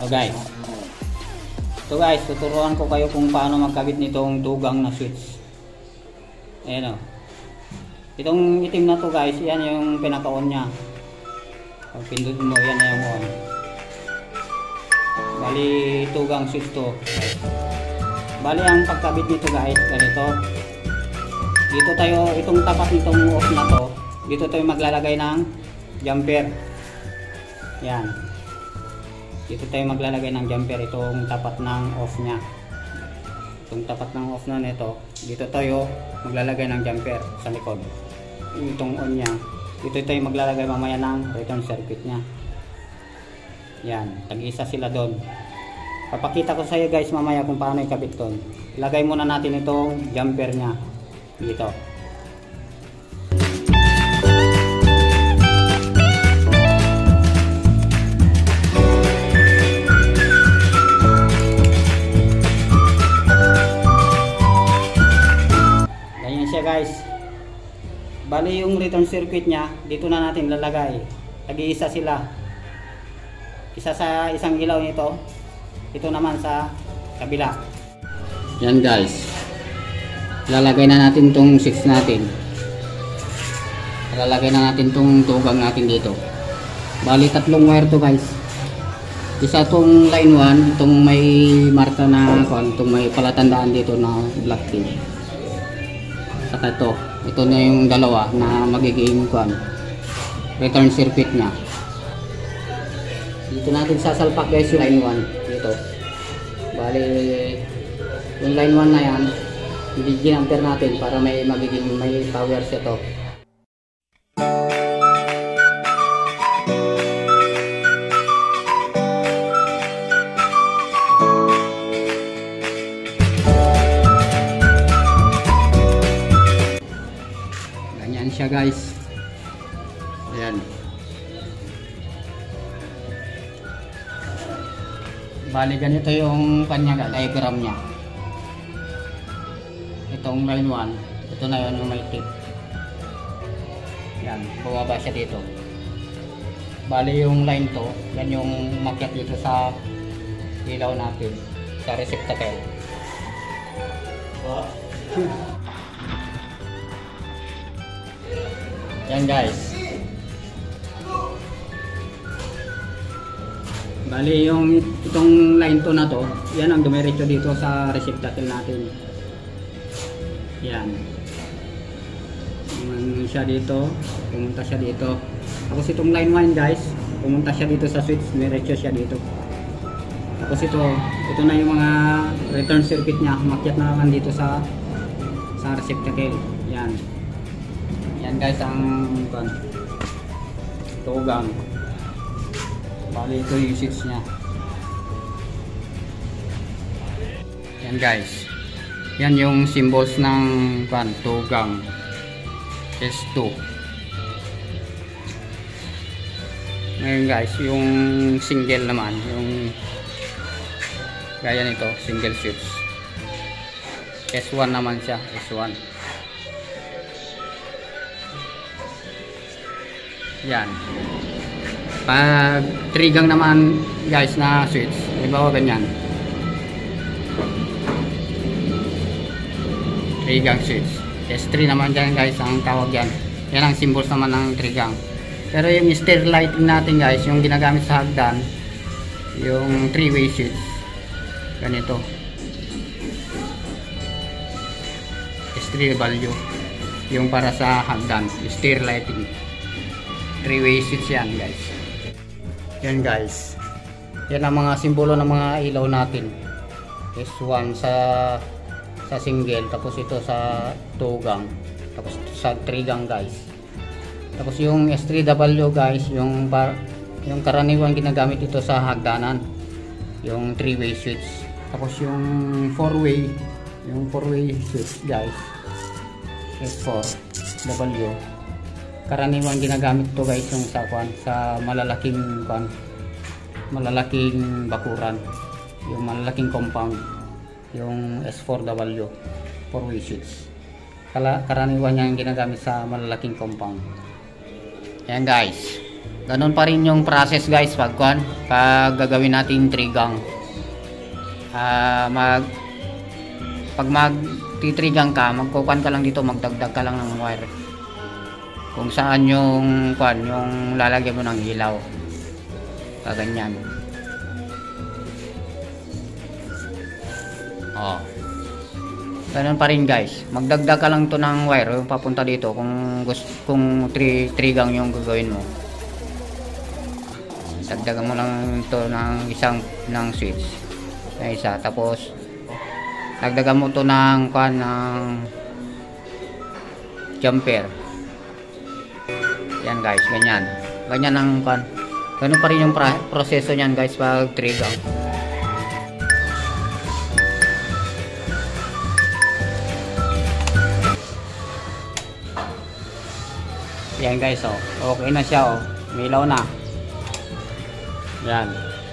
So guys, tuturuan ko kayo kung paano magkabit nitong dugang na switch. Ayan o. Itong itim na to guys, yan yung pinaka-on nya. Pag pindutin mo, yan na yung on. Bali, tugang switch to. Bali, ang pagkabit nito guys, ganito. Dito tayo, itong tapat nitong off na to, dito tayo maglalagay ng jumper. Yan. Dito tayo maglalagay ng jumper, itong tapat ng off nya. Itong tapat ng off na nito, dito tayo maglalagay ng jumper sa likod. Itong on nya, dito tayo maglalagay mamaya ng return circuit nya. Yan, tag-isa sila doon. Papakita ko sa iyo guys mamaya kung paano ikabit doon. Ilagay muna natin itong jumper nya dito. Ganyan siya guys. Bali yung return circuit nya, dito na natin lalagay. Tag-iisa sila. Isa sa isang ilaw nito, ito naman sa kabila. Yan guys. Lalagay na natin tong 6 natin. Lalagay na natin tong tugang natin dito. Bali tatlong wire to guys. Isa tong line 1, itong may marka na itong may palatandaan dito na black pin. Saka ito na yung dalawa na magiging return circuit nya. Dito natin sasalpak guys yung line 1 dito. Bali yung line 1 na yan, i-jumper natin para may power set off. Ganyan siya guys. Ayan. Bali ganito yung kanya diagram nya. Itong line 1, ito na yun yung may tip. Yan, bumaba siya dito. Bali yung line 2, yan yung makyat dito sa ilaw natin, sa receptacle. Yan guys. Bali yung itong line 2 na to, yan ang dumiretso dito sa receptacle natin. Yan. Siya dito, pumunta siya dito. Tapos itong line 1 guys, pumunta siya dito sa switch, diretso siya dito. Tapos ito na yung mga return circuit niya, makyat na naman dito sa receptacle. Yan. Yan guys ang tugang. Bali ito yung switch niya. Yan guys. Yan yung symbols ng tugang S2. Ngayon guys, yung single naman, yung gaya nito, single switch. S1 naman siya, S1. Yan. Pag 3 gang naman guys na switch, halimbawa ganyan. 3 gang switch. S3 naman dyan guys ang tawag yan. Yan ang symbols naman ng 3 gang. Pero yung stair lighting natin guys, yung ginagamit sa hagdan, yung 3-way switch. Ganito. S3W. Yung para sa hagdan, stair lighting. 3-way switch yan guys. Yan guys. Yan ang mga simbolo ng mga ilaw natin. S1 sa single, tapos ito sa 2 gang, tapos sa 3 gang guys. Tapos yung S3W guys, yung karaniwan ginagamit ito sa hagdanan, yung 3-way switch. Tapos yung 4-way switch guys, S4W, karaniwan ginagamit to guys yung sa malalaking bakuran, yung malalaking compound, yung S4W, 4-way switch. Karaniwan yung ginagamit sa malalaking compound. Yan guys. Ganun pa rin yung process guys pag gagawin natin trigang. Pag magtitrigang ka, magkukuan ka lang dito, magdagdag ka lang ng wire. Kung saan yung yung lalagyan mo ng ilaw. Kaganyan. Oh. Ganun pa rin guys. Magdagdag ka lang to ng wire yung papunta dito kung trigang yung gagawin mo. Dagdagan mo lang to ng ng switch na isa, tapos dagdagan mo to ng ng jumper. Yan guys, ganyan. Ganyan ang ganun pa rin yung proseso niyan guys pag trigang. Yan guys, oh. Okay na siya, oh. May ilaw na. Yan.